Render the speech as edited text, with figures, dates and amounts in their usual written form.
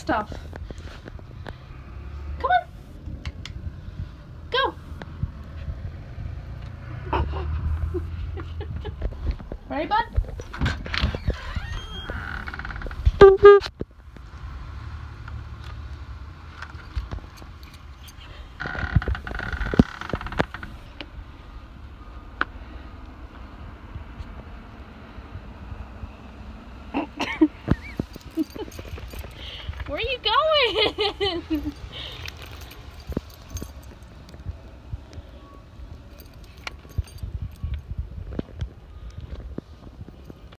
stuff. Come on. Go. Ready, bud? Where are you going?